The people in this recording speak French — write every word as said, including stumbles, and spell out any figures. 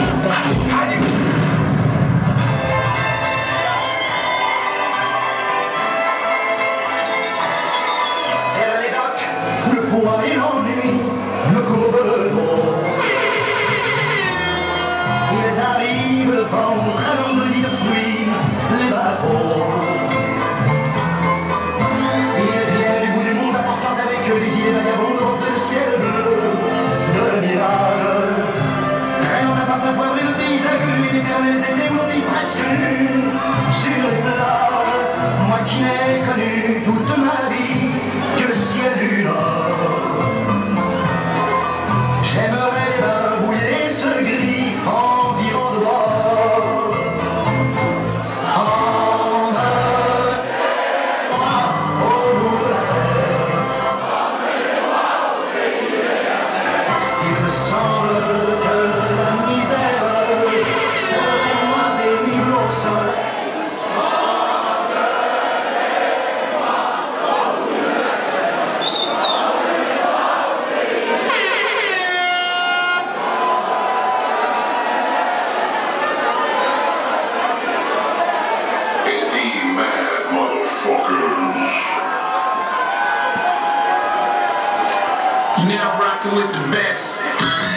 Et l'ennui me courbe le dos. Ils arrivent le ventre à l'ombre de fruits, les bateaux. Ils viennent du bout du monde apportant avec eux des idées vagabondes reflets le ciel bleu de mirage. Traînant un parfum poivré de pays inconnus d'éternels étés où l'on y presque nu sur les plages. Moi qui n'ai connu toute ma vie que le ciel du Nord. J'aimerais les bains mouillés, ce gris environ de bord. Emmenez-moi au bout de la terre. Il me semble que la misère serait moins pénible au soleil. Now rocking with the best.